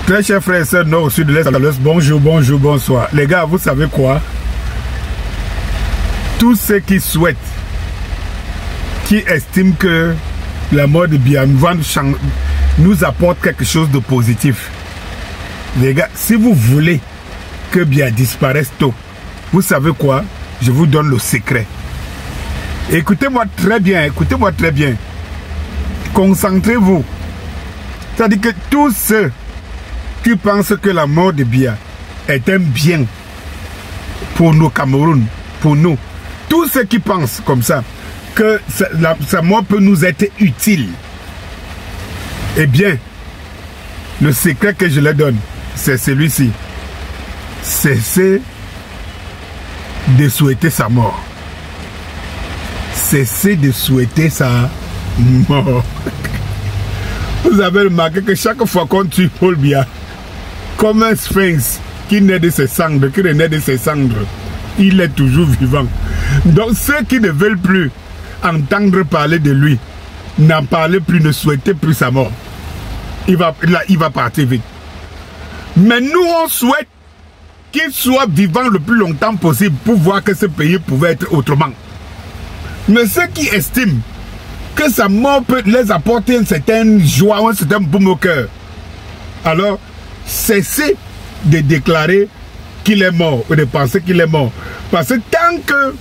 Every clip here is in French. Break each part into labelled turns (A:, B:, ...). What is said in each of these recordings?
A: Très chers frères et sœurs nord, sud, de l'est, à l'ouest, bonjour, bonjour, bonsoir. Les gars, vous savez quoi? Tous ceux qui souhaitent, qui estiment que la mort de Biya nous apporte quelque chose de positif. Les gars, si vous voulez que Biya disparaisse tôt, vous savez quoi? Je vous donne le secret. Écoutez-moi très bien, écoutez-moi très bien. Concentrez-vous. C'est-à-dire que tous ceux qui pensent que la mort de Biya est un bien pour nous Cameroun, pour nous, tous ceux qui pensent comme ça, que sa mort peut nous être utile, eh bien, le secret que je leur donne, c'est celui-ci. Cessez de souhaiter sa mort. Cessez de souhaiter sa mort. Vous avez remarqué que chaque fois qu'on tue Paul Biya, comme un sphinx qui naît de ses cendres, qui renaît de ses cendres, il est toujours vivant. Donc ceux qui ne veulent plus entendre parler de lui, n'en parlez plus, ne souhaitez plus sa mort. Il va partir vite. Mais nous, on souhaite qu'il soit vivant le plus longtemps possible pour voir que ce pays pouvait être autrement. Mais ceux qui estiment que sa mort peut les apporter une certaine joie, un certain baume au cœur, alors cessez de déclarer qu'il est mort ou de penser qu'il est mort. Parce que tant que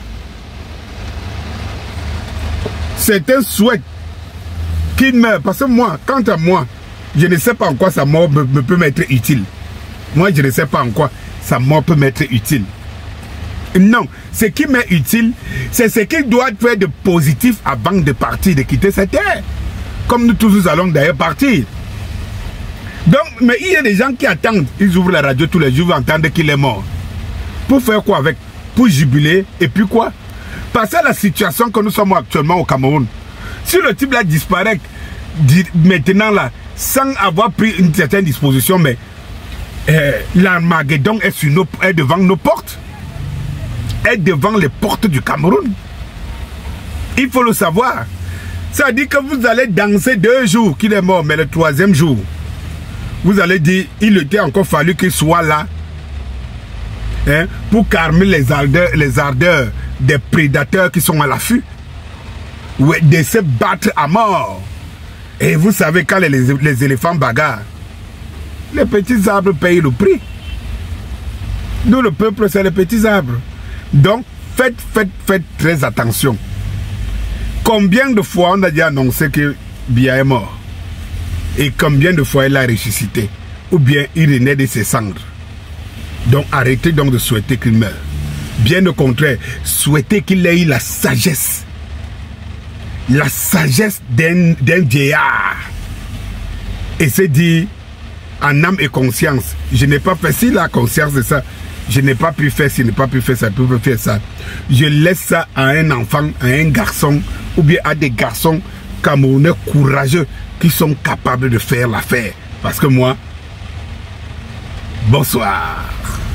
A: certains souhaitent qu'il meure, parce que moi, quant à moi, je ne sais pas en quoi sa mort me peut m'être utile. Moi, je ne sais pas en quoi sa mort peut m'être utile. Non, ce qui m'est utile, c'est ce qu'il doit faire de positif avant de partir, de quitter cette terre. Comme nous tous, nous allons d'ailleurs partir. Donc, mais il y a des gens qui attendent, ils ouvrent la radio tous les jours, entendent qu'il est mort. Pour faire quoi avec? Pour jubiler, et puis quoi? Parce que la situation que nous sommes actuellement au Cameroun, si le type là disparaît maintenant là, sans avoir pris une certaine disposition, mais l'Armageddon est devant nos portes, est devant les portes du Cameroun. Il faut le savoir. Ça dit que vous allez danser 2 jours qu'il est mort, mais le 3e jour, vous allez dire, il était encore fallu qu'il soit là, hein, pour calmer les ardeurs des prédateurs qui sont à l'affût, ou de se battre à mort. Et vous savez, quand les éléphants bagarrent, les petits arbres payent le prix. Nous, le peuple, c'est les petits arbres. Donc, faites très attention. Combien de fois on a déjà annoncé que Biya est mort? Et combien de fois il a ressuscité? Ou bien il renaît de ses cendres? Donc, arrêtez donc de souhaiter qu'il meure. Bien au contraire, souhaitez qu'il ait eu la sagesse. La sagesse d'un vieillard. Et c'est dit, en âme et conscience, je n'ai pas fait, si la conscience de ça, je n'ai pas pu faire, si je n'ai pas pu faire ça, je peux faire ça. Je laisse ça à un enfant, à un garçon, ou bien à des garçons camerounais courageux qui sont capables de faire l'affaire. Parce que moi, bonsoir.